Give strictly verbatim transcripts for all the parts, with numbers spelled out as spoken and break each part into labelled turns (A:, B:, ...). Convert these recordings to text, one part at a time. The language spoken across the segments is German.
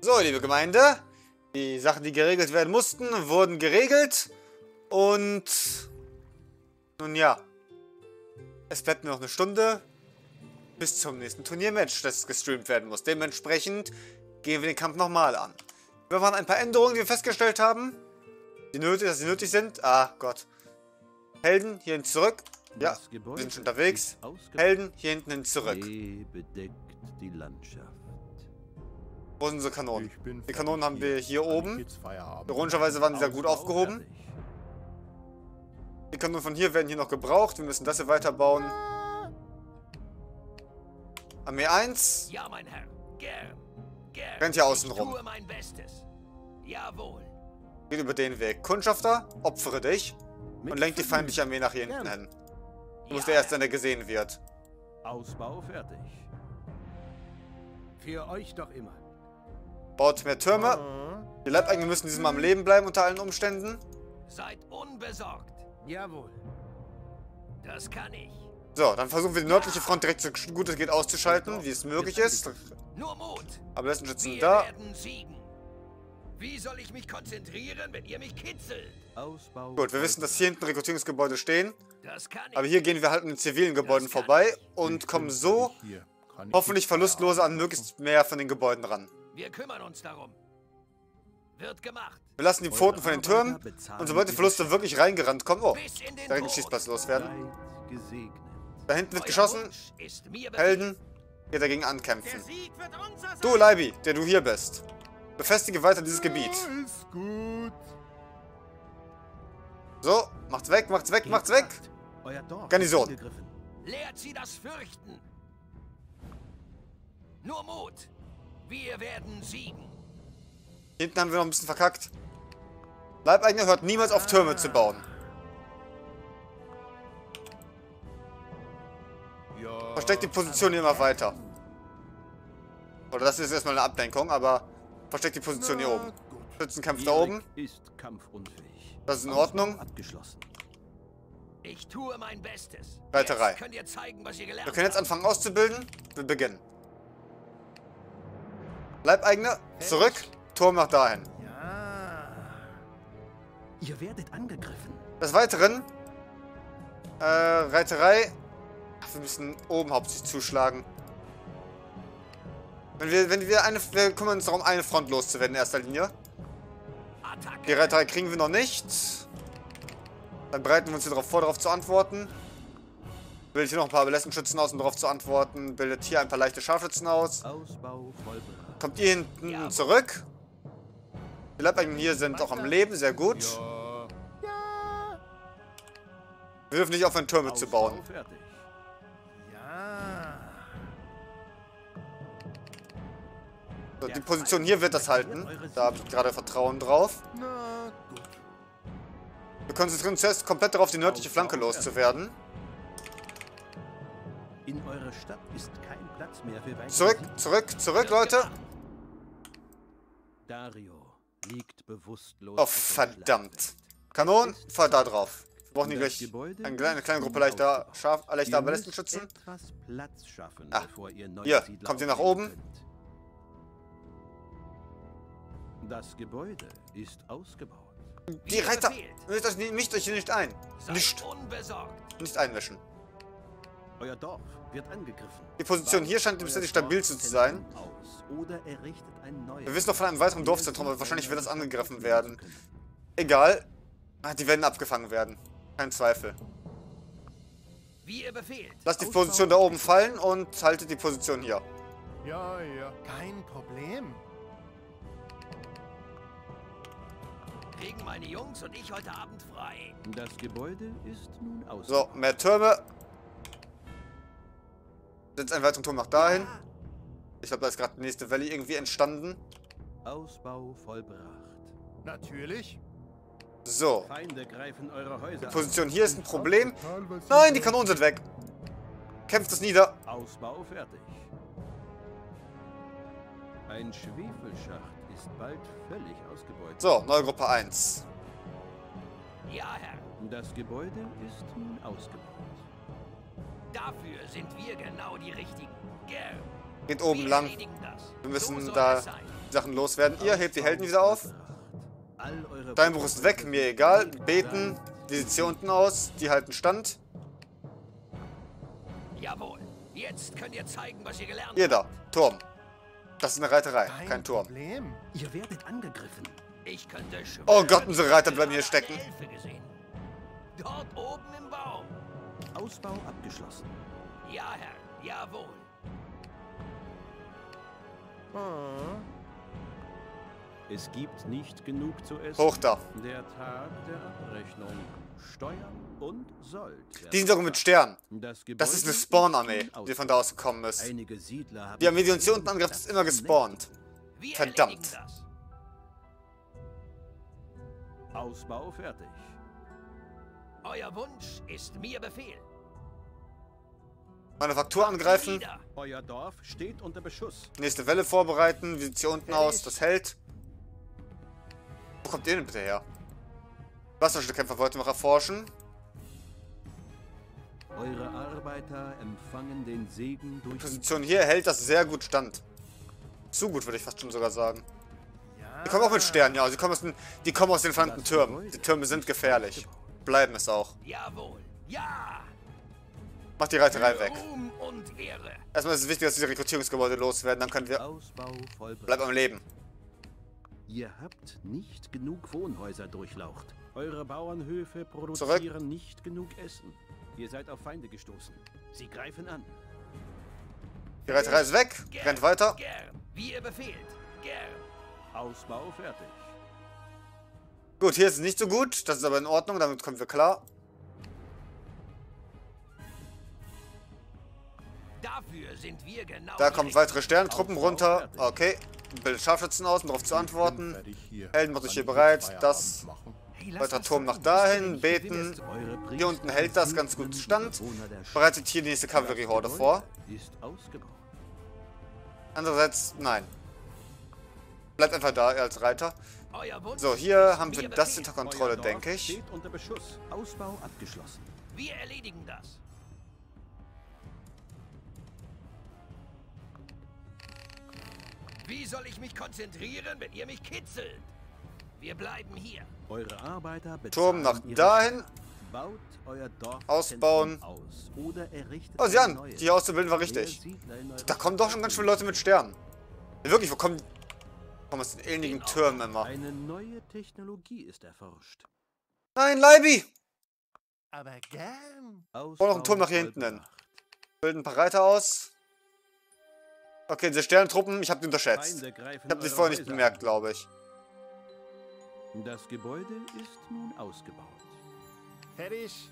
A: So, liebe Gemeinde. Die Sachen, die geregelt werden mussten, wurden geregelt. Und nun ja. Es bleibt nur noch eine Stunde bis zum nächsten Turniermatch, das gestreamt werden muss. Dementsprechend gehen wir den Kampf nochmal an. Wir waren ein paar Änderungen, die wir festgestellt haben. Die nötig, dass sie nötig sind. Ah, Gott. Helden, hierhin zurück. Ja, wir sind schon unterwegs. Helden, hier hinten hin zurück.
B: Die Landschaft.
A: Wo sind unsere Kanonen? Die Kanonen haben wir hier oben. Ironischerweise waren die da gut aufgehoben. Die Kanonen von hier werden hier noch gebraucht. Wir müssen das hier weiterbauen. Armee eins.
C: Ja, mein Herr. Gern. Gern.
A: Rennt hier außen rum.
C: Ich tue mein Bestes. Jawohl.
A: Geht über den Weg. Kundschafter, opfere dich. Und lenkt die feindliche Armee nach hier hinten hin. Du musst der Erste, der gesehen wird.
B: Ausbau fertig. Für euch doch immer.
A: Baut mehr Türme. Die Leibeigenen müssen diesmal am Leben bleiben unter allen Umständen.
C: Seid unbesorgt.
B: Jawohl.
C: Das kann ich.
A: So, dann versuchen wir die nördliche Front direkt so gut es geht auszuschalten, wie es möglich ist.
C: Nur Mut.
A: Aber letzten Schützen
C: Wir
A: da.
C: werden siegen. Wie soll ich mich konzentrieren, wenn ihr mich kitzelt?
B: Ausbau.
A: Gut, wir wissen, dass hier hinten Rekrutierungsgebäude stehen.
C: Das kann ich.
A: Aber hier gehen wir halt an den zivilen Gebäuden vorbei und kommen so hoffentlich verlustlos an möglichst mehr von den Gebäuden ran.
C: Wir kümmern uns darum. Wird gemacht.
A: Wir lassen die Pfoten von den Türmen und sobald die Verluste wirklich reingerannt kommen, oh,
C: Bis in den
A: direkt einen
C: Tod.
A: Schießplatz loswerden.
B: Seid gesegnet.
A: Da hinten wird
C: Euer
A: geschossen.
C: Wunsch ist mir befehlt.
A: Helden, geht dagegen ankämpfen.
C: Sieg wird unser sein.
A: Du, Leibi, der du hier bist. Befestige weiter dieses Gebiet.
B: Ist gut.
A: So, macht's weg, macht's weg, macht's weg.
B: Euer Dorf
A: Garnison.
B: ist angegriffen.
C: Lehrt sie das Fürchten. Nur Mut. Wir werden siegen.
A: Hinten haben wir noch ein bisschen verkackt. Leibeigene hört niemals auf, Türme zu bauen.
B: Ja.
A: Versteckt die Position hier immer weiter. Oder das ist erstmal eine Ablenkung, aber versteckt die Position hier oben. Schützenkampf da oben.
B: Ist kampfunfähig.
A: Das ist in Ordnung.
B: Ausbau abgeschlossen.
C: Ich tue mein Bestes.
A: Reiterei.
C: Jetzt könnt ihr zeigen, was ihr gelernt
A: Wir können jetzt
C: habt.
A: anfangen auszubilden. Wir beginnen. Leibeigene, zurück. Turm nach dahin.
B: Ja. Ihr werdet angegriffen.
A: Des Weiteren, äh, Reiterei. Ach, wir müssen oben hauptsächlich zuschlagen. Wenn wir, wenn wir eine, wir kümmern uns darum, eine Front loszuwerden in erster Linie.
C: Attacke.
A: Die Reiterei kriegen wir noch nicht. Dann bereiten wir uns hier darauf vor, darauf zu antworten. Bildet hier noch ein paar Belässenschützen aus, um darauf zu antworten. Bildet hier ein paar leichte Scharfschützen aus.
B: Ausbau vollbracht.
A: Kommt ihr hinten zurück. Die Leibeigenen hier sind auch am Leben, sehr gut.
B: Ja.
A: Wir dürfen nicht aufhören, Türme zu bauen.
B: Ausbau fertig. Ja.
A: So, die Position hier wird das halten. Da habe ich gerade Vertrauen drauf.
B: Na gut.
A: Wir konzentrieren uns zuerst komplett darauf, die nördliche Flanke loszuwerden.
B: In eurer Stadt ist kein Platz mehr für weitere
A: Zurück,
B: Siege.
A: zurück, zurück, Leute.
B: Dario liegt bewusstlos.
A: Oh,
B: auf dem
A: verdammt. Kanonen, fahr da drauf. Wir brauchen hier
B: Das
A: gleich
B: Gebäude
A: eine kleine, eine kleine
B: ist
A: Gruppe leichter,
B: ausgebaut.
A: scharf, leichter
B: Ihr müsst
A: Ballistenschützen.
B: etwas Platz schaffen,
A: Ah,
B: bevor ihr neue
A: hier,
B: Siedler
A: kommt ihr nach
B: aufnehmen
A: oben?
B: könnt. Das Gebäude ist ausgebaut.
A: Die Reiter, mischt euch, mischt euch hier nicht ein.
C: Seid
A: Nicht,
C: unbesorgt.
A: nicht einmischen.
B: Euer Dorf wird angegriffen.
A: Die Position hier scheint
B: Baut
A: bisher die
B: euer
A: stabilste
B: Dorfzentrum
A: zu sein.
B: Aus oder errichtet ein neues.
A: Wir wissen noch von einem weiteren Dorfzentrum, aber wahrscheinlich wird das angegriffen werden.
B: Können.
A: Egal. Ah, die werden abgefangen werden. Kein Zweifel.
C: Wie ihr befehlt.
A: Lasst die Position da oben fallen und haltet die Position hier.
D: Ja, ja. Kein Problem.
C: Kriegen meine Jungs und ich heute Abend frei.
B: Das Gebäude ist nun
A: So,
B: ausgebaut.
A: mehr Türme. Setzt einen weiteren Turm nach dahin. Ich glaube, da ist gerade die nächste Valley irgendwie entstanden.
B: Ausbau vollbracht.
D: Natürlich.
A: So.
B: Feinde greifen eure Häuser
A: Die
B: an.
A: Position hier ist ein Problem. Nein, die Kanonen sind weg. Kämpft es nieder.
B: Ausbau fertig. Ein Schwefelschacht ist bald völlig ausgebeutet.
A: So, neue Gruppe eins.
C: Ja, Herr.
B: Das Gebäude ist nun ausgebaut.
C: Dafür sind wir genau die Richtigen. Gern.
A: Geht oben
C: Wir
A: lang.
C: erledigen das.
A: Wir müssen
C: So soll
A: da
C: es sein.
A: Sachen loswerden. Ihr hebt die Helden wieder auf.
B: All eure
A: Steinbruch ist weg, mir egal. Beten. Wie sieht's hier unten aus? Die halten Stand.
C: Jawohl. Jetzt könnt ihr zeigen, was ihr gelernt
A: Ihr da. Turm. Das ist eine Reiterei,
D: Kein,
A: kein Turm.
D: Problem.
B: Ihr werdet angegriffen.
C: habt. Ich könnte schwören,
A: Oh Gott, unsere Reiter bleiben hier
C: ich
A: stecken.
C: habe eine Elfe gesehen. Dort oben im Baum.
B: Ausbau abgeschlossen.
C: Ja, Herr. Jawohl.
D: Ah,
B: Es gibt nicht genug zu essen.
A: Hoch da.
B: Der Tag der Abrechnung. Steuern und Sold.
A: Die sind sogar mit Stern.
B: Das,
A: Das ist eine Spawn-Armee, die von da aus gekommen ist.
B: Einige Siedler haben
A: Die Armee, die uns hier unten angreift, ist immer gespawnt.
C: Wir
A: Verdammt.
C: erledigen das.
B: Ausbau fertig.
C: Euer Wunsch ist mir Befehl.
A: Manufaktur angreifen.
C: Wieder.
B: Euer Dorf steht unter Beschuss.
A: Nächste Welle vorbereiten. Wie sieht's hier unten aus? Das hält. Wo kommt ihr denn bitte her? Wasserschildkämpfer wollten wir erforschen.
B: Eure Arbeiter empfangen den Segen
A: Die
B: durch
A: Position hier hält das sehr gut stand. Zu gut, würde ich fast schon sogar sagen.
D: ja.
A: Die kommen auch mit Sternen, ja. Sie kommen aus den, die kommen aus den verdammten Türmen. Die Türme sind gefährlich. Bleiben es auch.
C: Jawohl. Ja.
A: Macht die Reiterei weg.
C: Ruhm und Ehre.
A: Erstmal ist es wichtig, dass diese Rekrutierungsgebäude loswerden. Dann können wir...
B: Ausbau vollbracht.
A: Bleib am Leben.
B: Ihr habt nicht genug Wohnhäuser durchlaucht. Eure Bauernhöfe produzieren
A: Zurück.
B: nicht genug Essen. Ihr seid auf Feinde gestoßen. Sie greifen an.
A: Die Reiterei ist weg.
C: Gern,
A: Rennt weiter.
C: Gern. Wie ihr befehlt. Gern.
B: Ausbau fertig.
A: Gut, hier ist es nicht so gut. Das ist aber in Ordnung. Damit kommen wir klar.
C: Dafür sind wir genau.
A: Da
C: die
A: kommen
C: Richtigen.
A: weitere Sternentruppen runter. Okay. Bildet Scharfschützen aus, um darauf zu antworten.
D: Fertig hier.
A: Helden macht
D: Kann
A: euch hier
D: ich jetzt
A: bereit.
D: Feierabend
A: Das...
D: machen?
C: Hey, lass
A: Weiter
C: das
A: Turm
C: sein.
A: nach dahin.
C: Ich will
A: Beten.
C: es-
B: Eure
A: Hier unten hält das ganz gut stand.
B: Bewohner der Stadt.
A: Bereitet hier die nächste Kavalleriehorde vor.
B: Ist ausgebaut.
A: Andererseits, nein. Bleibt einfach da, ihr als Reiter.
C: Euer Wunsch
A: So, hier
C: ist
A: haben
C: mir
A: wir das
C: Befehl.
A: unter Kontrolle,
B: Euer Dorf
A: denke ich.
B: steht unter Beschuss. Ausbau abgeschlossen.
C: Wir erledigen das. Wie soll ich mich konzentrieren, wenn ihr mich kitzelt? Wir bleiben hier.
B: Eure Arbeiter bezahlen
A: Turm nach
B: ihre
A: dahin.
B: Steuern. Baut euer Dorf
A: Ausbauen.
B: aus oder errichtet
A: Oh, sieh
B: ein
A: an.
B: neues.
A: Die hier auszubilden war
B: Mehr
A: richtig.
B: Siedler in eurer
A: Da kommen doch schon ganz viele Leute mit Sternen. Ja, wirklich, wo kommen... Kommen aus den ähnlichen Türmen immer.
B: Eine neue Technologie ist erforscht.
A: Nein, Leibi!
D: Aber gern.
A: Oh, noch ein Turm nach hier hinten hin.
B: vollbracht.
A: Bilden ein paar Reiter aus. Okay, diese Sternentruppen, ich habe die unterschätzt.
B: Feinde greifen
A: Ich habe die
B: eure
A: vorher nicht
B: Häuser
A: bemerkt,
B: an.
A: glaube ich.
B: Das Gebäude ist nun ausgebaut.
D: Fertig.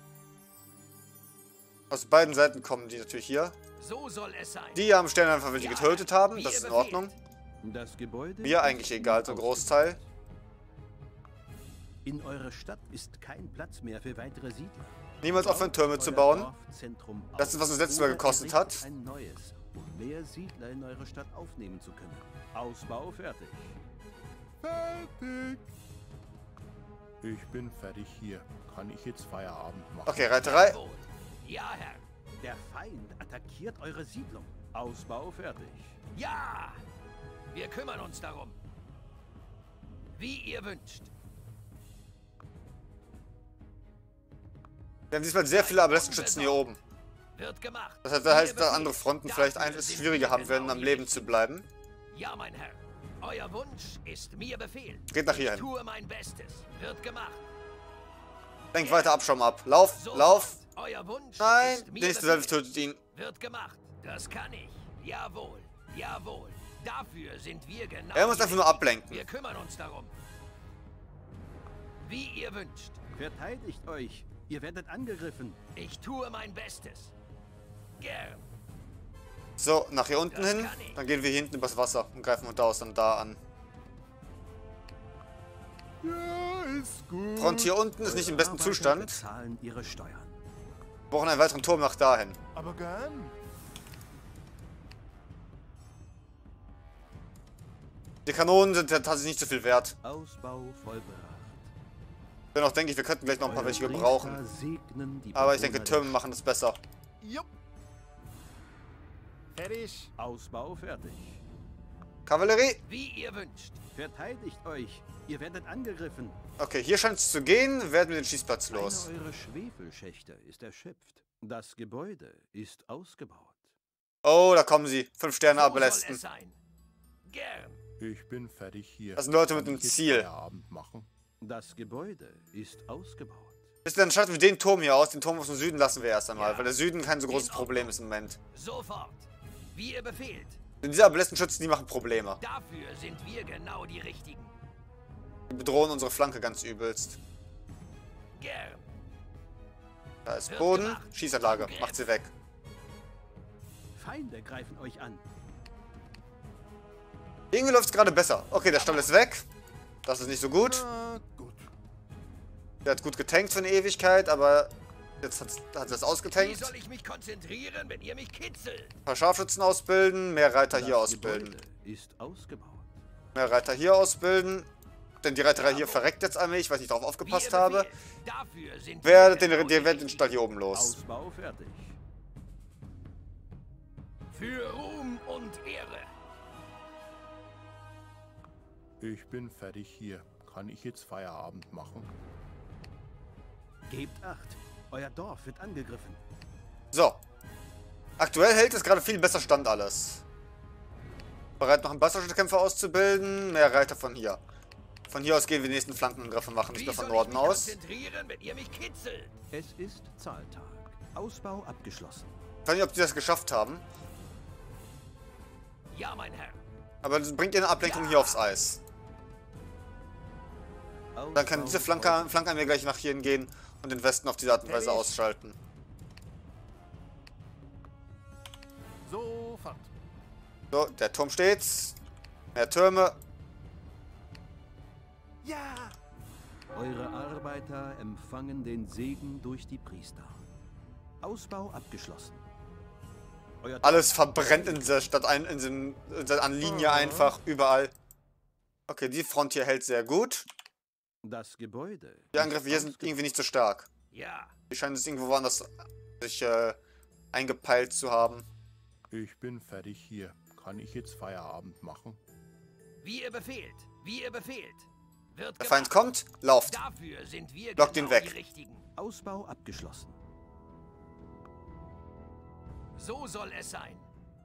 A: Aus beiden Seiten kommen die natürlich hier.
C: So soll es sein.
A: Die haben Sterne einfach, weil die getötet haben. Das ist in Ordnung.
B: Das Gebäude
A: Mir
B: ist
A: eigentlich
B: nun
A: egal, so ein Großteil.
B: In eurer Stadt ist kein Platz mehr für weitere Siedler.
A: Niemals aufhören, Türme zu
B: Euer
A: bauen.
B: Dorfzentrum
A: Das ist, was uns
B: aus
A: letztes Mal
B: oder
A: gekostet
B: errichtet
A: hat.
B: Ein neues, um mehr Siedler in eure Stadt aufnehmen zu können. Ausbau fertig.
D: Fertig. Ich bin fertig hier. Kann ich jetzt Feierabend machen?
A: Okay, Reiterei.
C: Jawohl. Ja, Herr.
B: Der Feind attackiert eure Siedlung. Ausbau fertig.
C: Ja. Wir kümmern uns darum. Wie ihr wünscht.
A: Wir haben diesmal sehr viele Abelettenschützen hier oben.
C: Wird gemacht.
A: Das heißt, da heißt,
C: Wie ihr
A: dass
C: befehlt.
A: andere Fronten
C: Dafür
A: vielleicht ein- es
C: sind
A: schwieriger
C: wir
A: haben werden,
C: genau
A: am
C: die
A: Leben zu
C: Richtigen.
A: bleiben.
C: Ja, mein Herr. Euer Wunsch ist mir Befehl.
A: Geht nach hier
C: Ich
A: hin.
C: tue mein Bestes. Wird gemacht.
A: Lenkt weiter Abschaum ab. Lauf,
C: So
A: lauf.
C: Euer Wunsch
A: Nein,
C: ist mir
A: der nächste
C: Befehl.
A: Welle tötet ihn.
C: Wird gemacht. Das kann ich. Jawohl. Jawohl. Dafür sind wir genau.
A: Er muss
C: die
A: einfach nur
C: Richtigen.
A: ablenken.
C: Wir kümmern uns darum. Wie ihr wünscht.
B: Verteidigt euch. Ihr werdet angegriffen.
C: Ich tue mein Bestes. Gern.
A: So, nach hier unten
C: Das
A: hin.
C: kann ich.
A: Dann gehen wir hier hinten übers Wasser und greifen von da aus dann da an.
D: Ja, ist gut.
A: Front hier unten ist nicht im besten
B: Arbeiter
A: Zustand.
B: bezahlen ihre Steuern.
A: Wir brauchen einen weiteren Turm nach dahin.
D: Aber gern.
A: Die Kanonen sind ja tatsächlich nicht so viel wert.
B: Ausbau vollbracht.
A: Dennoch denke ich, wir könnten gleich noch ein paar
B: Eure
A: welche
B: Priester
A: gebrauchen.
B: segnen die
A: Aber ich denke,
B: Bewohner
A: Türme
B: der
A: machen das besser.
D: Jupp. Fertig.
B: Ausbau fertig.
A: Kavallerie.
C: Wie ihr wünscht.
B: Verteidigt euch. Ihr werdet angegriffen.
A: Okay, hier scheint es zu gehen. Werden wir den Schießplatz los.
B: Einer eurer Schwefelschächte ist erschöpft. Das Gebäude ist ausgebaut.
A: Oh, da kommen sie. Fünf Sterne
C: So
A: ablästen.
C: soll es sein. Gern.
D: Ich bin fertig hier.
A: Das sind Leute mit
D: Kann
A: einem
D: ich jetzt
A: Ziel.
D: Feierabend machen?
B: Das Gebäude ist ausgebaut.
A: Bis dann schalten wir den Turm hier aus. Den Turm aus dem Süden lassen wir erst einmal,
C: Ja.
A: weil der Süden kein so großes
C: In Ordnung.
A: Problem ist im Moment.
C: Sofort. Wie ihr befehlt.
A: Denn diese Ablästenschützen, die machen Probleme.
C: Dafür sind wir genau die Richtigen.
A: Die bedrohen unsere Flanke ganz übelst.
C: Gern.
A: Da ist
C: Wird
A: Boden.
C: gemacht.
A: Schießanlage.
C: Angriff.
A: Macht sie weg.
B: Feinde greifen euch an.
A: Irgendwie läuft es gerade besser. Okay, der Stall ist weg. Das ist nicht so gut.
D: Na gut.
A: Der hat gut getankt für eine Ewigkeit, aber jetzt hat er das
C: Wie
A: ausgetankt.
C: soll ich mich konzentrieren, wenn ihr mich kitzelt?
A: Ein paar Scharfschützen ausbilden, mehr Reiter
B: Das
A: hier ausbilden.
B: Gebäude ist ausgebaut.
A: Mehr Reiter hier ausbilden. Denn die Reiterei hier verreckt jetzt allmählich, weil ich nicht darauf
C: Wie
A: aufgepasst
C: ihr
A: habe.
C: befehlt. Dafür sind
A: Wer
C: wir
A: den,
C: genau
A: der
C: die
A: wird den
C: Richtigen.
A: Stall hier oben los.
B: Ausbau fertig.
C: Für Ruhm und Ehre.
D: Ich bin fertig hier. Kann ich jetzt Feierabend machen?
B: Gebt acht. Euer Dorf wird angegriffen.
A: So. Aktuell hält es gerade viel besser stand alles. Bereit, noch einen Wasserschützenkämpfer auszubilden. Mehr Reiter von hier. Von hier aus gehen wir die nächsten Flankenangriffe machen, nicht
C: Wie
A: mehr von
C: soll
A: Norden
C: ich mich
A: aus.
C: konzentrieren, wenn ihr mich kitzelt?
B: Es ist Zahltag. Ausbau abgeschlossen.
A: Ich weiß nicht, ob die das geschafft haben.
C: Ja, mein Herr.
A: Aber das bringt ihr eine Ablenkung hier aufs Eis. Dann kann diese Flanke, Flanke an mir gleich nach hier gehen und den Westen auf diese Art und Weise ausschalten.
D: Sofort.
A: So, der Turm steht. Mehr Türme.
B: Ja! Eure Arbeiter empfangen den Segen durch die Priester. Ausbau abgeschlossen. Euer
A: Alles verbrennt in dieser Stadt, ein, in diesem, in dieser an Linie einfach, überall. Okay, die Front hier hält sehr gut.
B: Das Gebäude.
A: Die Angriffe hier sind irgendwie nicht so stark.
C: Ja.
A: Die scheinen es irgendwo woanders sich äh, eingepeilt zu haben.
D: Ich bin fertig hier. Kann ich jetzt Feierabend machen?
C: Wie ihr befehlt. Wie ihr befehlt. Wird
A: Der Feind
C: gemacht.
A: kommt, lauft.
C: Dafür sind wir
A: Lockt
C: genau
A: ihn weg.
C: die Richtigen.
B: Ausbau abgeschlossen.
C: So soll es sein.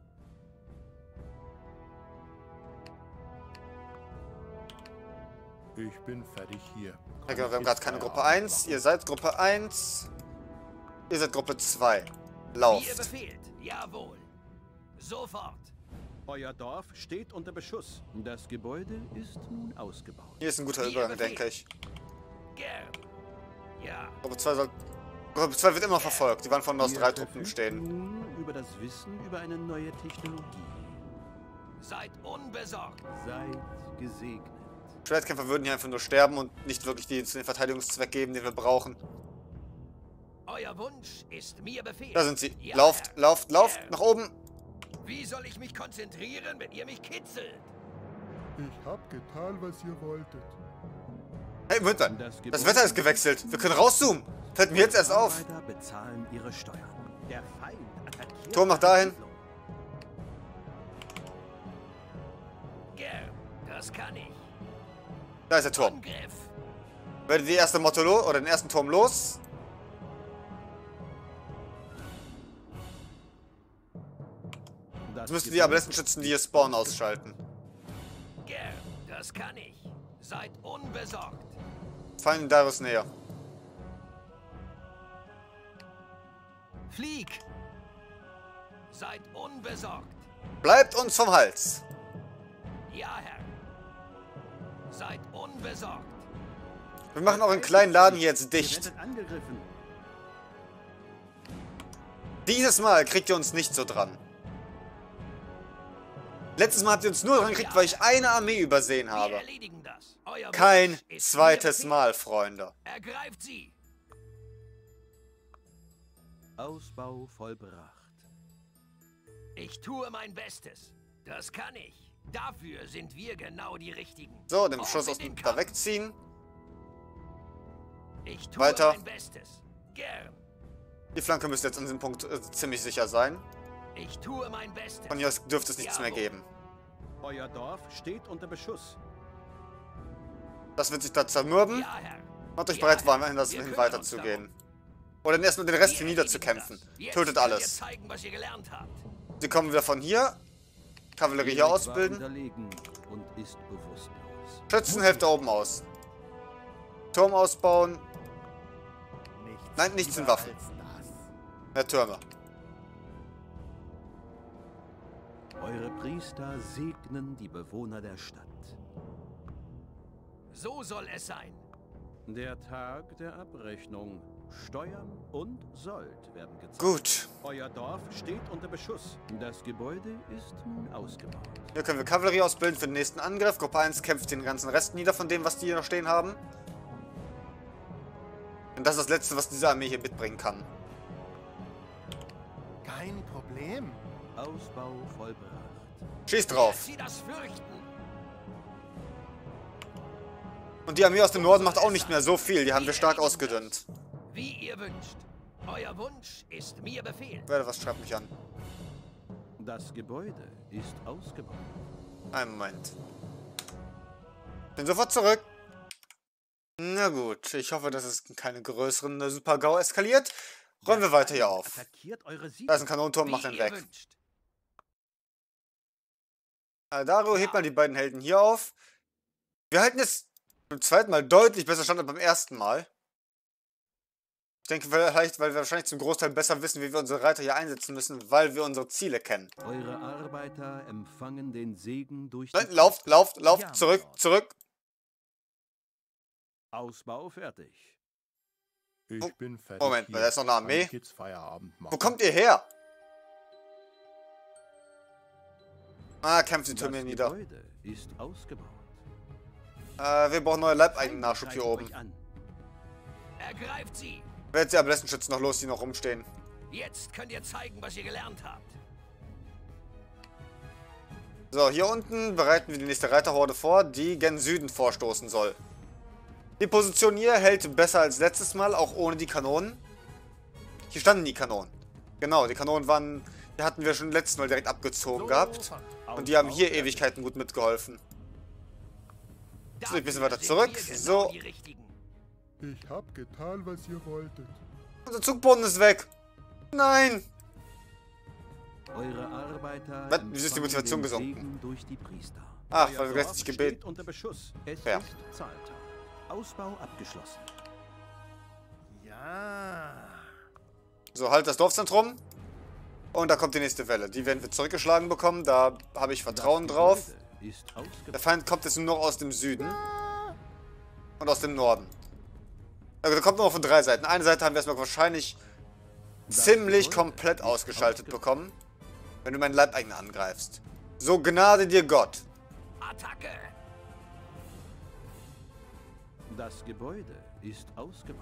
D: Ich bin fertig hier. Kann
A: Ja, genau,
D: ich
A: wir haben
D: jetzt
A: gerade keine Gruppe
D: Feierabend
A: eins.
D: machen?
A: Ihr seid Gruppe eins. Ihr seid Gruppe zwei.
C: Wie ihr
A: Lauft.
C: befehlt. Jawohl. Sofort.
B: Euer Dorf steht unter Beschuss. Das Gebäude ist nun ausgebaut.
A: Hier ist ein guter
C: Wie ihr
A: Übergang,
C: befehlt.
A: denke ich.
C: Gern. Ja.
A: Gruppe zwei soll... Gruppe zwei wird immer verfolgt. Die waren von aus
B: Ihr
A: drei Truppen
B: verfügt
A: stehen.
B: nun über das Wissen über eine neue Technologie.
C: Seid unbesorgt.
B: Seid gesegnet.
A: Schwertkämpfer würden hier einfach nur sterben und nicht wirklich die, den Verteidigungszweck geben, den wir brauchen.
C: Euer Wunsch ist mir Befehl.
A: Da sind sie.
C: Ja,
A: Lauft,
C: Herr.
A: lauft, lauft.
C: Gern.
A: Nach oben.
C: Wie soll ich mich konzentrieren, wenn ihr mich kitzelt?
D: Ich hab getan, was ihr wolltet.
A: Hey, Winter.
B: Das
A: Das
B: Gebäude-
A: Wetter ist gewechselt. Wir können rauszoomen. Fällt mir jetzt erst auf.
B: Arbeiter bezahlen ihre Steuern. Der Feind attackiert.
A: Turm nach dahin.
C: Gern. Das kann ich.
A: Da ist der Turm.
C: Angriff.
A: Werde die erste Motto los oder den ersten Turm los. Jetzt müsst ihr die Ablästenschützen, die hier spawnen, ausschalten.
C: Gern. Das kann ich. Seid unbesorgt.
A: Fallen in Darius näher.
C: Flieg. Seid unbesorgt.
A: Bleibt uns vom Hals.
C: Ja, Herr. Seid unbesorgt.
A: Wir machen euren kleinen Laden hier jetzt
B: Ihr
A: dicht.
B: werdet angegriffen.
A: Dieses Mal kriegt ihr uns nicht so dran. Letztes Mal habt ihr uns nur dran gekriegt, weil ich eine Armee übersehen
C: Wir
A: habe.
C: erledigen das. Euer
A: Kein
C: Wunsch ist
A: zweites
C: mir Befehl.
A: Mal, Freunde.
C: Ergreift sie.
B: Ausbau vollbracht.
C: Ich tue mein Bestes. Das kann ich. Dafür sind wir genau die Richtigen.
A: So, den
C: Auf
A: Schuss
C: in
A: aus dem
C: den
A: da
C: Kampf.
A: wegziehen.
C: Ich tue
A: Weiter.
C: mein Bestes. Gern.
A: Die Flanke müsste jetzt an diesem Punkt äh, ziemlich sicher sein.
C: Ich tue mein Bestes.
A: Von hier aus dürfte es nichts mehr
C: Jawohl.
A: geben.
B: Euer Dorf steht unter Beschuss.
A: Das wird sich da zermürben.
C: Ja, Herr.
A: Macht euch
C: Ja,
A: bereit,
C: Herr.
A: woanders
C: Wir
A: hin
C: kümmern
A: weiterzugehen. Oder erst nur den Rest hier
C: Wir
A: niederzukämpfen.
C: erledigen das. Jetzt
A: Tötet
C: könnt ihr
A: alles.
C: zeigen, was ihr gelernt habt.
A: Sie kommen wieder von hier. Kavallerie hier
B: Erik war
A: ausbilden.
B: unterlegen und ist bewusstlos.
A: Schützen hält da oben aus. Turm ausbauen.
D: Nichts
A: Nein, nichts in
D: lieber
A: Waffen.
D: als das.
A: Mehr Türme.
B: Eure Priester segnen die Bewohner der Stadt.
C: So soll es sein.
B: Der Tag der Abrechnung. Steuern und Sold werden gezahlt.
A: Gut.
B: Euer Dorf steht unter Beschuss. Das Gebäude ist nun ausgebaut.
A: Hier können wir Kavallerie ausbilden für den nächsten Angriff. Gruppe eins kämpft den ganzen Rest nieder von dem, was die hier noch stehen haben. Und das ist das Letzte, was diese Armee hier mitbringen kann.
D: Kein Problem.
B: Ausbau vollbracht.
A: Schießt drauf.
C: Sie das fürchten.
A: Und die Armee aus dem Norden macht auch nicht mehr so viel. Die haben wir stark ausgedünnt.
C: Wie ihr wünscht. Euer Wunsch ist mir Befehl.
A: Wer was schreibt mich an?
B: Das Gebäude ist ausgebaut.
A: Einen Moment. Bin sofort zurück. Na gut, ich hoffe, dass es keine größeren Super-GAU eskaliert. Räumen wir weiter hier auf.
B: Attackiert eure
A: Da ist
B: Siedlung.
A: ein Kanonenturm,
C: Wie
A: macht den
C: ihr
A: weg.
C: wünscht.
A: Äh, Dario, hebt mal die beiden Helden hier auf. Wir halten jetzt beim zweiten Mal deutlich besser Stand als beim ersten Mal. Ich denke vielleicht, weil wir wahrscheinlich zum Großteil besser wissen, wie wir unsere Reiter hier einsetzen müssen, weil wir unsere Ziele kennen.
B: Eure Arbeiter empfangen den Segen durch
A: Nein,
B: die
A: lauft, lauft, lauft,
B: Ja,
A: zurück,
B: Lord.
A: zurück.
B: Ausbau fertig.
D: Ich
A: Oh,
D: bin fertig.
A: Moment mal,
D: hier.
A: da ist noch eine Armee.
D: Kann ich jetzt Feierabend machen.
A: Wo kommt ihr her? Ah, kämpft die Türme
B: Das
A: nieder.
B: Gebäude ist ausgebaut.
A: Äh, wir brauchen neue Leibeigenen-Nachschub hier
B: Greift
A: oben.
B: euch an.
C: Ergreift sie.
A: Werdet ihr am besten Schützen noch los, die noch rumstehen.
C: Jetzt könnt ihr zeigen, was ihr gelernt habt.
A: So, hier unten bereiten wir die nächste Reiterhorde vor, die gen Süden vorstoßen soll. Die Position hier hält besser als letztes Mal, auch ohne die Kanonen. Hier standen die Kanonen. Genau, die Kanonen waren, die hatten wir schon letztes Mal direkt abgezogen gehabt. Und die haben hier Ewigkeiten gut mitgeholfen. So, ein bisschen weiter
C: Dafür
A: zurück.
C: sind wir genau
A: So.
C: die Richtigen.
D: Ich hab getan, was ihr wolltet.
A: Unser Zugboden ist weg. Nein.
B: Eure Arbeiter
A: Was? Wieso ist die
B: empfangen
A: Motivation
B: den
A: gesunken?
B: Segen durch die Priester.
A: Ach,
B: Euer
A: weil wir
B: Dorf
A: gleichzeitig gebeten.
B: steht unter Beschuss. Es
A: Ja.
B: ist Zahltag. Ausbau abgeschlossen.
D: Ja.
A: So, halt das Dorfzentrum. Und da kommt die nächste Welle. Die werden wir zurückgeschlagen bekommen. Da habe ich Vertrauen
B: Das
A: drauf.
B: Gebäude ist ausgebaut.
A: Der Feind kommt jetzt nur noch aus dem Süden. Und aus dem Norden. Also der kommt nur noch von drei Seiten. Eine Seite haben wir erstmal wahrscheinlich ziemlich komplett ausgeschaltet bekommen. Wenn du meinen Leibeigenen angreifst. So gnade dir Gott.
C: Attacke.
B: Das Gebäude ist ausgebaut.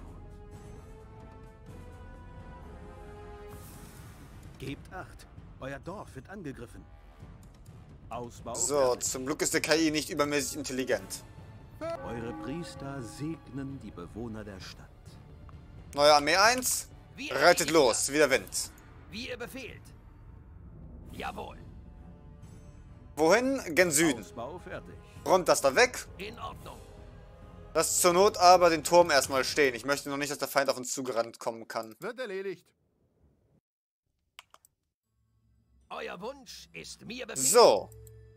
B: Gebt acht. Euer Dorf wird angegriffen. Ausbau
A: So,
B: fertig.
A: zum Glück ist der K I nicht übermäßig intelligent.
B: Eure Priester segnen die Bewohner der Stadt.
A: Neue Armee eins.
C: Wir
A: Reitet
C: erledigen
A: los, wie der Wind.
C: das, Wie ihr befehlt. Jawohl.
A: Wohin? Gen Süden.
B: Ausbau fertig.
A: Räumt das da weg.
C: In Ordnung.
A: Lasst zur Not aber den Turm erstmal stehen. Ich möchte noch nicht, dass der Feind auf uns zugerannt kommen kann.
D: Wird erledigt.
C: Euer Wunsch ist mir Befehl.
A: So.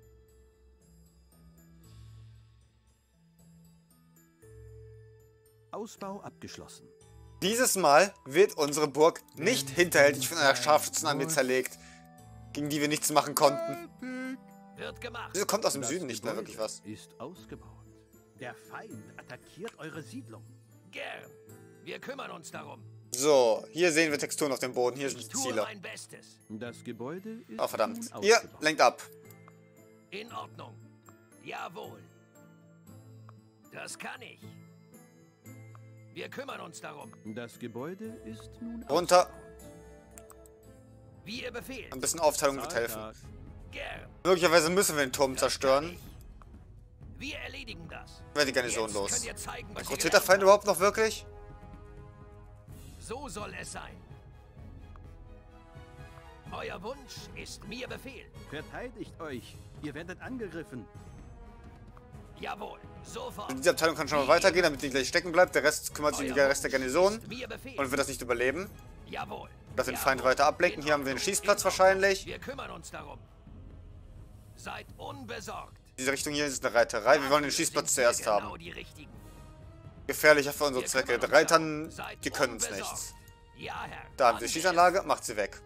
B: Ausbau abgeschlossen.
A: Dieses Mal wird unsere Burg nicht hinterhältig von einer Scharfschützenarmee zerlegt, gegen die wir nichts machen konnten.
D: Fertig.
C: Wird gemacht.
A: Wieso kommt aus dem
B: Das
A: Süden nicht mehr
B: Gebäude
A: wirklich was?
B: ist ausgebaut. Der Feind attackiert eure Siedlung.
C: Gern. Wir kümmern uns darum.
A: So, hier sehen wir Texturen auf dem Boden. Hier sind
C: Ich
A: die
C: tue
A: Ziele.
C: mein Bestes.
B: Das Gebäude ist
A: Oh, verdammt.
B: nun
A: Ihr
B: ausgebaut.
A: lenkt ab.
C: In Ordnung. Jawohl. Das kann ich. Wir kümmern uns darum.
B: Das Gebäude ist nun
A: Runter.
B: ausgebaut.
C: Wie ihr befehlt.
A: Ein bisschen Aufteilung wird helfen.
B: Zahltag.
C: Gern.
A: Möglicherweise müssen wir den Turm
C: Das
A: zerstören.
C: kann ich. Wir erledigen das.
A: Werden die Garnison
C: Jetzt
A: los.
C: könnt ihr zeigen, was ihr
A: Rekrutiert der
C: gelernt
A: Feind überhaupt noch wirklich?
C: habt. So soll es sein. Euer Wunsch ist mir Befehl.
B: Verteidigt euch. Ihr werdet angegriffen.
C: Jawohl, sofort.
A: Diese Abteilung kann schon mal weitergehen, damit die gleich stecken bleibt. Der Rest kümmert sich um den Rest der Garnison
C: Ist mir Befehl.
A: und wird das nicht überleben.
C: Jawohl.
A: Lass den
C: Jawohl.
A: Feind weiter ablenken. Hier haben wir den
C: In
A: Schießplatz
C: Ordnung.
A: wahrscheinlich.
C: Wir kümmern uns darum. Seid unbesorgt.
A: Diese Richtung hier ist eine Reiterei. Wir wollen den Schießplatz
C: Dafür sind
A: zuerst
C: wir
A: haben.
C: genau die Richtigen.
A: Gefährlicher für unsere
C: Wir
A: Zwecke.
C: kümmern
A: Die
C: uns
A: Reitern,
C: darum. Seid
A: die können es
C: unbesorgt.
A: nichts.
C: Ja, Herr.
A: Da haben wir die
C: Angriff.
A: Schießanlage. Macht sie weg.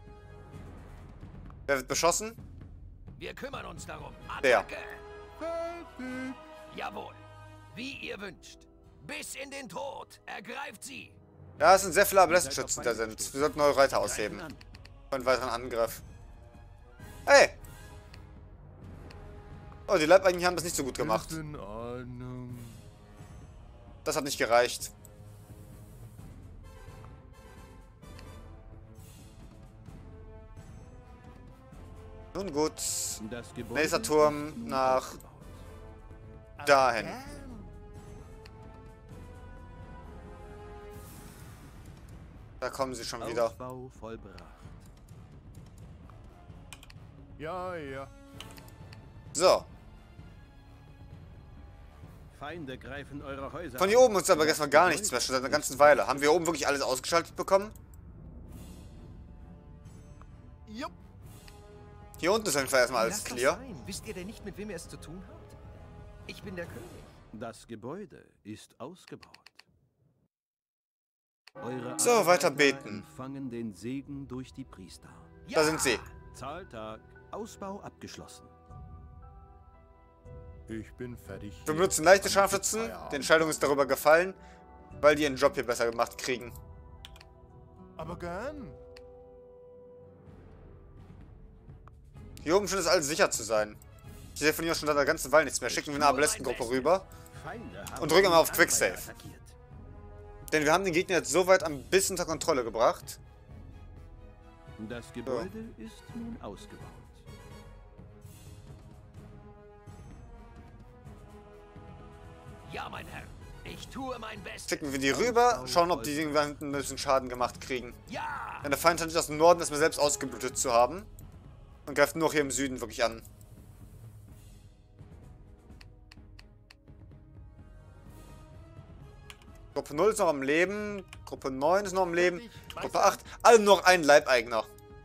A: Wer wird beschossen?
C: Wir kümmern uns darum.
A: Der.
C: Attacke. Jawohl. Wie ihr wünscht. Bis in den Tod. Ergreift sie.
A: Ja, es sind sehr viele Ablässenschützen, die da sind. Wir sollten neue Reiter ausheben.
B: Greifen an.
A: Für einen weiteren Angriff. Hey! Oh, die Leibeigenen haben das nicht so gut gemacht.
D: Ist in Ordnung.
A: Das hat nicht gereicht. Nun gut.
B: Das Gebäude
A: Nächster Turm
B: ist nun
A: nach
B: aufgebaut.
A: dahin. Da kommen sie schon wieder.
B: Ausbau vollbracht.
D: Ja, ja.
A: So.
B: Feinde greifen eure Häuser
A: Von hier oben ist aber gestern gar nichts mehr, schon seit einer ganzen Weile. Haben wir oben wirklich alles ausgeschaltet bekommen?
D: Jupp.
A: Hier unten ist einfach erstmal alles
E: Lasst das
A: clear.
E: sein. Wisst ihr denn nicht, mit wem ihr es zu tun habt? Ich bin der König.
B: Das Gebäude ist ausgebaut. Eure
A: So,
B: Arbeiter
A: weiter beten.
B: empfangen den Segen durch die Priester.
A: Da sind sie.
B: Zahltag. Ausbau abgeschlossen.
D: Ich bin fertig.
A: Wir
D: hier.
A: benutzen leichte
D: Kann ich
A: Scharfschützen.
D: Feierabend
A: Die Entscheidung ist darüber gefallen, weil die ihren Job hier besser gemacht kriegen.
D: Aber gern.
A: Hier oben scheint es alles sicher zu sein. Ich sehe von hier aus schon seit einer ganzen Weile nichts mehr. Schicken wir eine Ablestengruppe rüber.
B: Feinde haben
A: Und drücken mal auf
B: die
A: Quicksave.
B: Arbeiter attackiert.
A: Denn wir haben den Gegner jetzt soweit ein bisschen unter Kontrolle gebracht.
B: Das Gebäude ist nun ausgebaut.
C: Ja, mein Herr. Ich tue mein Bestes.
A: Schicken wir die rüber, schauen, ob die Dinge hinten ein bisschen Schaden gemacht kriegen.
C: Ja.
A: Denn der Feind scheint sich aus dem Norden erstmal selbst ausgeblutet zu haben. Und greift nur hier im Süden wirklich an. Gruppe null ist noch am Leben. Gruppe neun ist noch am Leben. Gruppe acht. Alle nur noch ein Leibeigener.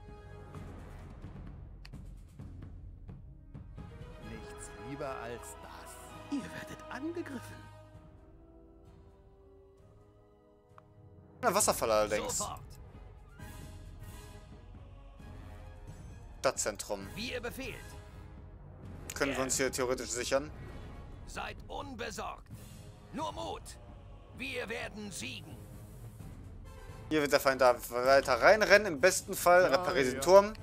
D: Nichts lieber als das.
B: Ihr werdet angegriffen.
A: Ein Wasserfall allerdings.
C: Sofort.
A: Stadtzentrum.
C: Wie ihr befehlt.
A: Können wir uns hier theoretisch sichern.
C: Seid unbesorgt. Nur Mut. Wir werden siegen.
A: Hier wird der Feind da weiter reinrennen. Im besten Fall
D: Ja,
A: repariert den
D: ja.
A: Turm.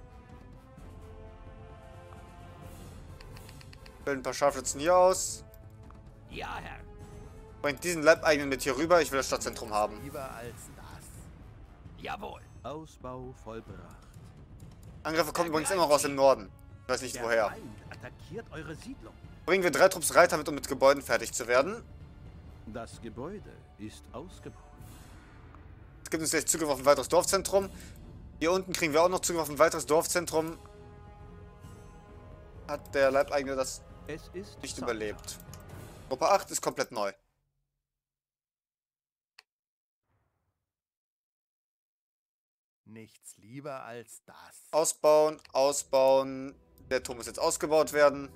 A: Bilden ein paar Scharfschützen hier aus.
C: Ja, Herr.
A: Bringt diesen Leibeigenen mit hier rüber. Ich will das Stadtzentrum haben.
D: Lieber als das.
C: Jawohl.
B: Ausbau vollbracht.
A: Angriffe kommen übrigens immer noch aus dem Norden. Ich weiß nicht
B: Der
A: woher.
B: Feind attackiert eure Siedlung.
A: Bringen wir drei Trupps Reiter mit, um mit Gebäuden fertig zu werden.
B: Das Gebäude ist ausgebaut.
A: Es gibt uns gleich Zugriff auf ein weiteres Dorfzentrum. Hier unten kriegen wir auch noch Zugriff auf ein weiteres Dorfzentrum. Hat der Leibeigene das
B: Es ist
A: nicht
B: Zahltag.
A: überlebt. Gruppe acht ist komplett neu.
D: Nichts lieber als das.
A: Ausbauen, ausbauen. Der Turm muss jetzt ausgebaut werden.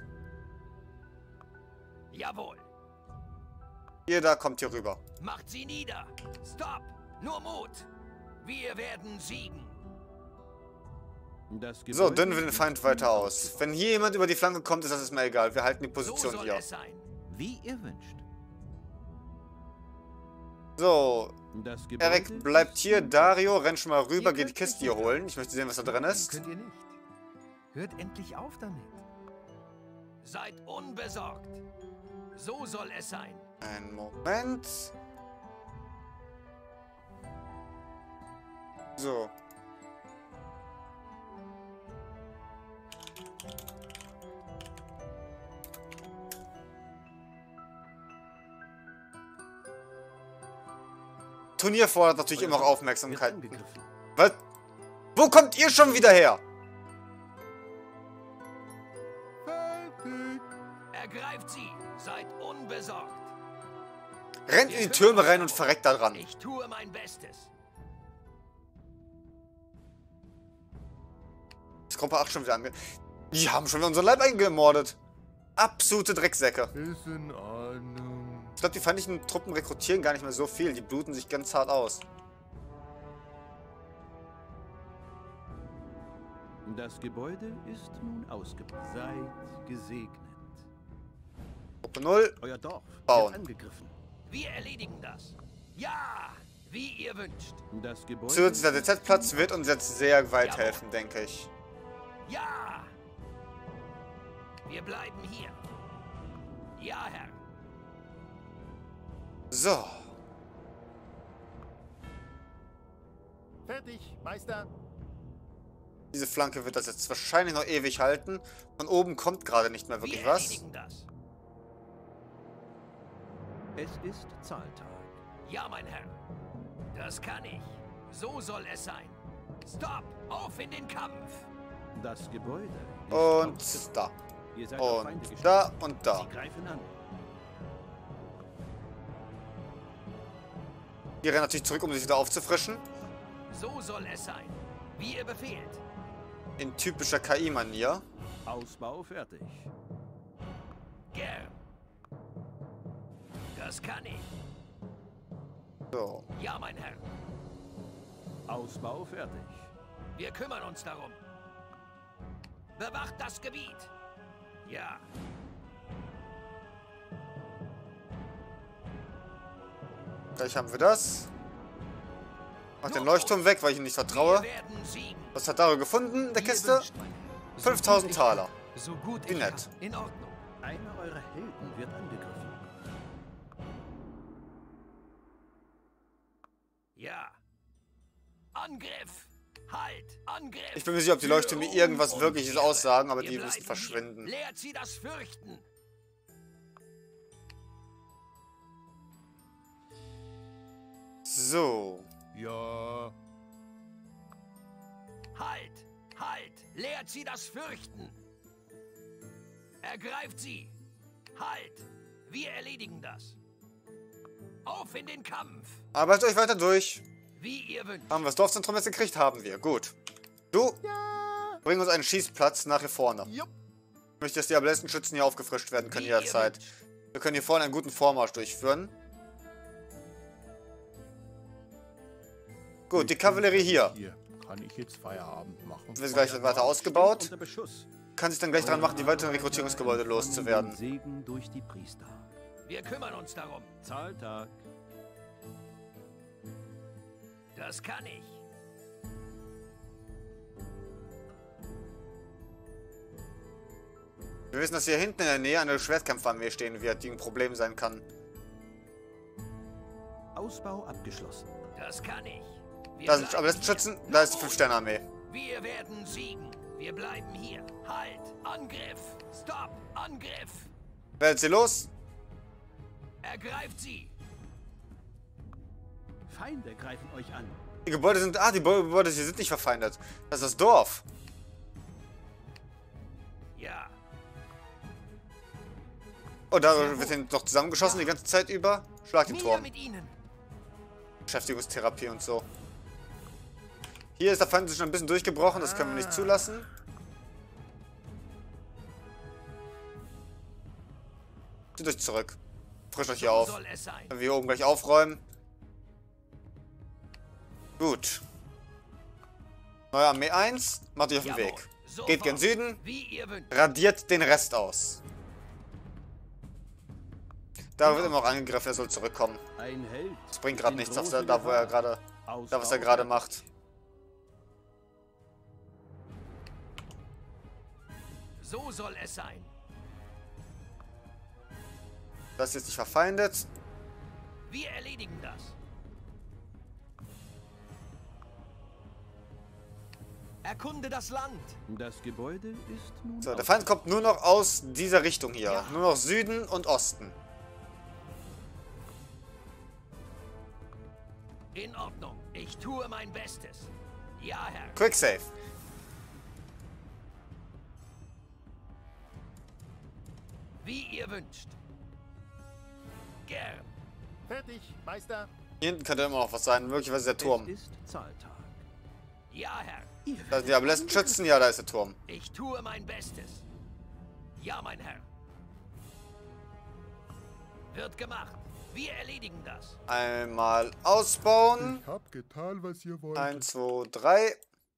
C: Jawohl.
A: Ihr da kommt hier rüber.
C: Macht sie nieder. Stopp. Nur Mut. Wir werden siegen.
B: Das
A: So,
B: Gebäude
A: dünnen wir den
B: ist
A: Feind
B: nun
A: weiter aus.
B: ausgebaut.
A: Wenn hier jemand über die Flanke kommt, ist das erstmal egal. Wir halten die
C: So
A: Position
C: soll
A: hier.
C: es sein.
B: Wie ihr wünscht.
A: So,
B: Das Gebäude
A: Erik bleibt
B: ist
A: hier.
B: nun
A: Dario, renn schon mal rüber,
E: Ihr
A: geht die
E: könnt
A: Kiste
E: mich
A: hier holen. Ich möchte sehen, was da drin ist.
E: Könnt ihr nicht. Hört endlich auf damit.
C: Seid unbesorgt. So soll es sein.
A: Einen Moment. So. Turnier fordert natürlich immer noch
B: Wird
A: Aufmerksamkeit.
B: angegriffen.
A: Was? Wo kommt ihr schon wieder her?
D: Fertig.
C: Ergreift sie. Seid unbesorgt.
A: Rennt in die Türme rein und verreckt da dran.
C: Ich tue mein Bestes.
A: Ist Gruppe acht schon wieder ange... Die haben schon wieder unseren Leib eingemordet. Absolute Drecksäcke.
D: Ist in Ordnung.
A: Ich glaube, die feindlichen Truppen rekrutieren gar nicht mehr so viel. Die bluten sich ganz hart aus.
B: Das Gebäude ist nun ausgebaut. Seid gesegnet.
A: Gruppe null.
B: Euer Dorf
A: Bauen.
B: wird angegriffen.
C: Wir erledigen das. Ja, wie ihr wünscht.
B: Das Gebäude
A: Zusätzlicher D Z-Platz wird uns jetzt sehr weit helfen, denke ich.
C: Ja. Wir bleiben hier. Ja, Herr.
A: So.
D: Fertig, Meister.
A: Diese Flanke wird das jetzt wahrscheinlich noch ewig halten. Von oben kommt gerade nicht mehr wirklich
C: Wir
A: was.
C: erledigen das.
B: Es ist Zahltag.
C: Ja, mein Herr. Das kann ich. So soll es sein. Stopp! Auf in den Kampf!
B: Das Gebäude ist
A: Und
B: ausgebaut.
A: da.
B: Ihr seid auf Feinde
A: Und
B: gestoßen.
A: da und da.
B: Sie greifen an.
A: Die rennen natürlich zurück, um sich wieder aufzufrischen.
C: So soll es sein. Wie ihr befehlt.
A: In typischer K I-Manier.
B: Ausbau fertig.
C: Gern. Das kann ich.
A: So.
C: Ja, mein Herr.
B: Ausbau fertig.
C: Wir kümmern uns darum. Bewacht das Gebiet. Ja.
A: Gleich haben wir das. Mach den Leuchtturm weg, weil ich ihm nicht vertraue.
C: Wir werden siegen.
A: Was hat Dario gefunden in der Kiste? fünftausend Taler.
E: So gut
A: Wie
E: ich
A: nett.
E: kann. In Ordnung.
B: Einer eurer Helden wird angegriffen.
C: Ja. Angriff. Halt. Angriff.
A: Ich bin mir sicher, ob die Leuchttürme irgendwas Wirkliches aussagen, aber
C: Wir
A: die
C: bleiben
A: müssen verschwinden.
C: hier. Lehrt sie das Fürchten.
A: So.
D: Ja.
C: Halt. Halt. Lehrt sie das Fürchten. Ergreift sie. Halt. Wir erledigen das. Auf in den Kampf.
A: Arbeitet euch weiter durch.
C: Wie ihr wünscht.
A: Haben wir das Dorfzentrum jetzt gekriegt? Haben wir. Gut. Du, bring uns einen Schießplatz nach hier vorne.
D: Jupp.
A: Ich möchte, dass die Ablestenschützen hier aufgefrischt werden können
C: Wie ihr
A: jederzeit.
C: wünscht.
A: Wir können hier vorne einen guten Vormarsch durchführen. Gut, die Kavallerie hier.
D: Hier kann ich jetzt Feierabend machen.
A: Wir sind gleich weiter ausgebaut.
B: Unter Beschuss.
A: Kann sich dann gleich daran machen, die weiteren Rekrutierungsgebäude loszuwerden.
B: Segen durch die Priester.
C: Wir kümmern uns darum.
B: Zahltag.
C: Das kann ich.
A: Wir wissen, dass hier hinten in der Nähe eine Schwertkämpferarmee stehen wird, die ein Problem sein kann.
B: Ausbau abgeschlossen.
C: Das kann ich. Wir
A: Da sind
C: bleiben
A: Ablestenschützen,
C: hier.
A: da ist die fünf-Sterne-Armee.
C: Wir werden siegen. Wir bleiben hier. Halt. Angriff. Stopp. Angriff.
A: Werdet sie los?
C: Ergreift sie.
B: Feinde greifen euch an.
A: Die Gebäude sind... Ah, die Gebäude hier sind nicht verfeindet. Das ist das Dorf.
C: Ja.
A: Oh, da wird hin noch zusammengeschossen die ganze Zeit über. Schlag den
C: Nieder
A: Turm.
C: mit ihnen.
A: Beschäftigungstherapie und so. Hier ist der Feind schon ein bisschen durchgebrochen, das können wir nicht zulassen. Zieht euch zurück. Frischt euch hier
C: So
A: auf.
C: soll es sein.
A: Wenn wir hier oben gleich aufräumen. Gut. Neue Armee eins. Macht euch auf den
C: Jawohl.
A: Weg.
C: Sofort.
A: Geht gen Süden.
C: Wie ihr wünscht.
A: Radiert den Rest aus. Da wird immer auch angegriffen, er soll zurückkommen.
B: Ein Held.
A: Das bringt gerade
B: in
A: nichts, was
B: große
A: er, da wo er
B: Gefahr.
A: gerade,
B: Ausbau
A: da was er gerade
B: fertig.
A: macht.
C: So soll es sein.
A: Das ist jetzt nicht verfeindet.
C: Wir erledigen das.
E: Erkunde das Land.
B: Das Gebäude ist nun
A: So, der Feind kommt nur noch aus dieser Richtung hier.
C: Ja.
A: Nur noch Süden und Osten.
C: In Ordnung. Ich tue mein Bestes. Ja, Herr.
A: Quick Save.
C: Wie ihr wünscht. Gern.
D: Fertig, Meister.
A: Hier hinten könnte immer noch was sein. Möglicherweise der Turm.
B: Es ist Zahltag.
C: Ja, Herr.
B: Ihr
A: Da sind
B: werdet
A: die ablässten Schützen. Ja, da ist der Turm.
C: Ich tue mein Bestes. Ja, mein Herr. Wird gemacht. Wir erledigen das.
A: Einmal ausbauen.
D: Ich hab getan, was ihr wollt.
A: Eins, zwei, drei.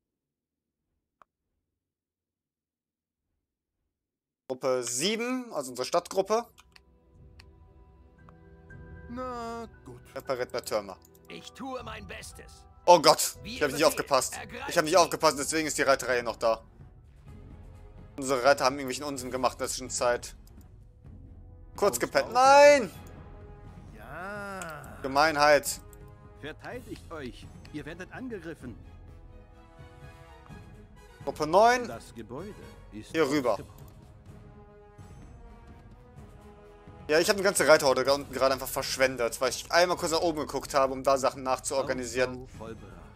A: Gruppe sieben, also unsere Stadtgruppe.
D: Na gut.
A: Repariert mehr Türme.
C: Ich tue mein Bestes.
A: Oh Gott,
C: Wie
A: ich habe nicht
C: ihr
A: aufgepasst.
C: ergreift
A: Ich habe nicht
C: sie.
A: aufgepasst, deswegen ist die Reiterei noch da. Unsere Reiter haben irgendwelchen Unsinn gemacht in der Zwischenzeit. Kurz gepennt. Nein!
D: Ja.
A: Gemeinheit.
B: verteidigt euch. Ihr werdet angegriffen.
A: Gruppe neun.
B: Das Gebäude ist
A: Hier rüber.
B: ausgebaut.
A: Ja, ich habe eine ganze Reiterhorde da unten gerade einfach verschwendet, weil ich einmal kurz nach oben geguckt habe, um da Sachen nachzuorganisieren.
B: Aufbau vollbracht.